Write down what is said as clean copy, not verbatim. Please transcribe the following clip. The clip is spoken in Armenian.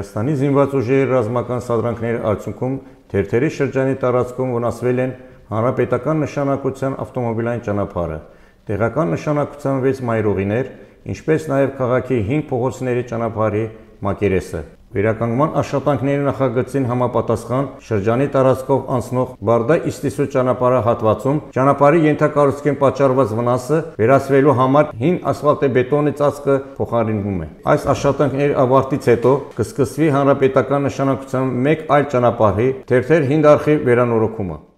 Հայաստանի զինված ուժերի ռազմական սադրանքների արդյունքում Թերթերի շրջանի տարածքում վնասվել են հանրապետական նշանակության ավտոմոբիլային ճանապարհը, տեղական նշանակության 6 մայրուղիներ, ինչպես նաև քաղաքի 5 փողոցների ճանապարհի մակերեսը։ Վերականգնման աշխատանքների նախագծին համապատասխան շրջանի տարածքով անցնող Բարդա-Իստիսու ճանապարհահատվածում ճանապարհի ենթակառուցքին պատճառված վնասը վերացվելու համար հին ասֆալտբետոնի ծածկը փոխարինվում է։ Այս աշխատանքների ավարտից հետո կսկսվի հանրապետական նշանակության մեկ այլ ճանապարհի Թերթեր 5 արխիվ վերանորոգումը։